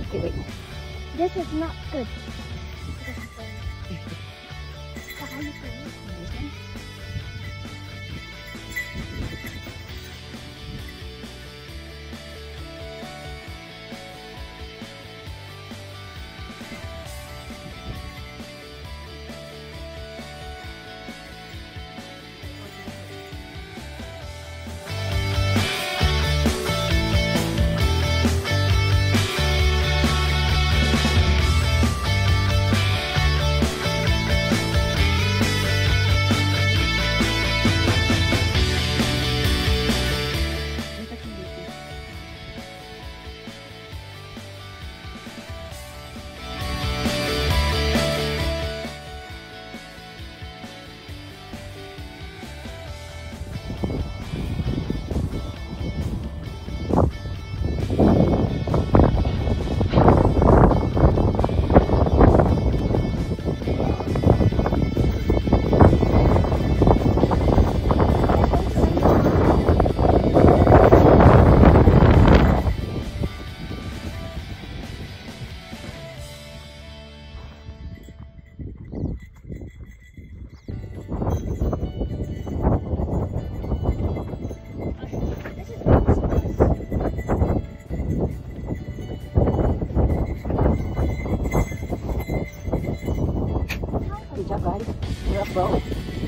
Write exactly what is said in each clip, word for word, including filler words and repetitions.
Okay, wait. This is not good. So how you feel? This one? You're up, bro.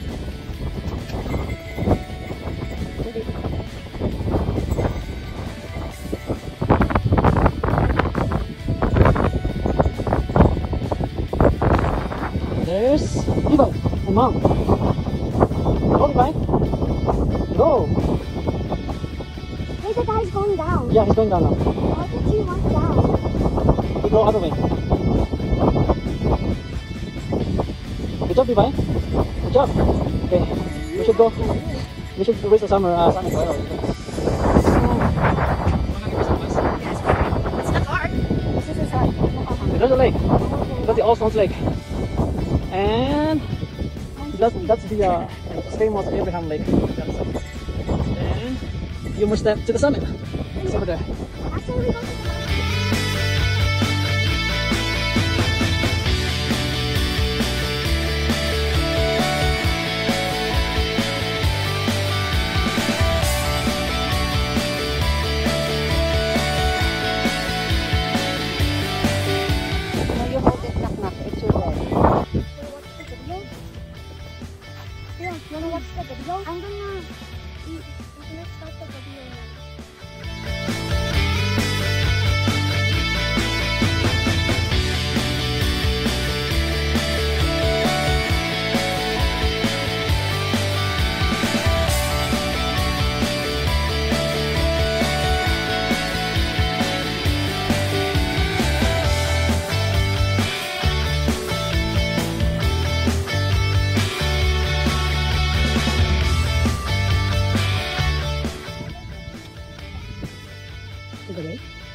There's Evo and Mom. Go, Levi. Go. Hey, the guy's going down. Yeah, he's going down now. Why did you want down? You go other way. Good job, Levi. Good job. Okay, we should go. We should race the summer. Uh, summer oil. It's not hard. This is hard. There's a lake. That's the All Stones Lake. And that's, that's the uh, famous Abraham Lake. And you must step to the summit. It's over there. Actually, we go to the You hold it, knock knock. It's your ball. Yeah, you wanna watch the video? I'm gonna, I'm gonna start the video now. Is it lake?